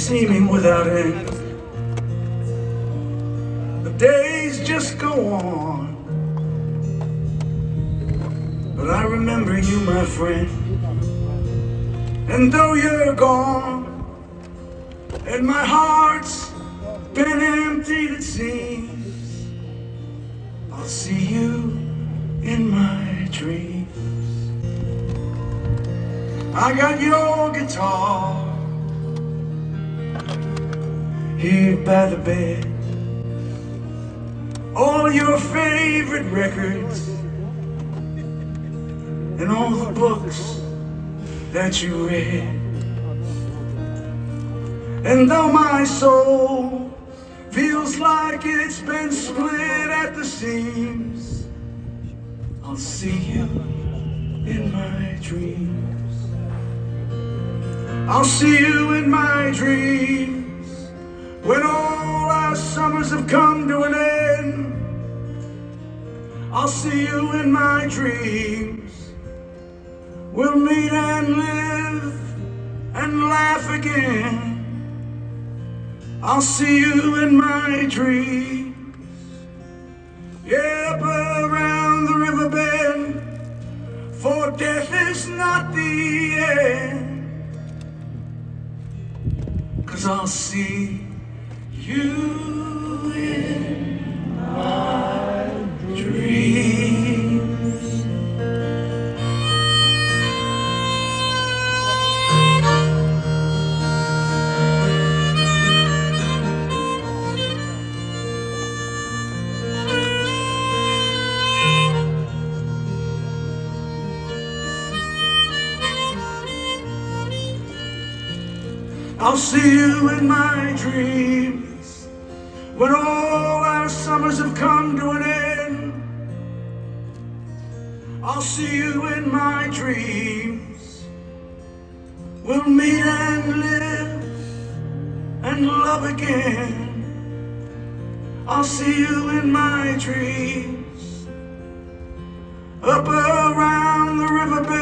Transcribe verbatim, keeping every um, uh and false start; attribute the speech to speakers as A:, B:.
A: seeming without end. The days just go on, but I remember you, my friend. And though you're gone, and my heart's been emptied, it seems, I'll see you in my dreams. I got your guitar here by the bed, all your favorite records, and all the books that you read. And though my soul feels like it's been split at the seams, I'll see you in my dreams. I'll see you in my dreams when all our summers have come to an end. I'll see you in my dreams. We'll meet and live and laugh again. I'll see you in my dreams. Yeah, up around the river bend, for death is not the end. 'Cause I'll see you in my dreams. I'll see you in my dreams when all our summers have come to an end. I'll see you in my dreams. We'll meet and live and love again. I'll see you in my dreams. Up around the riverbed,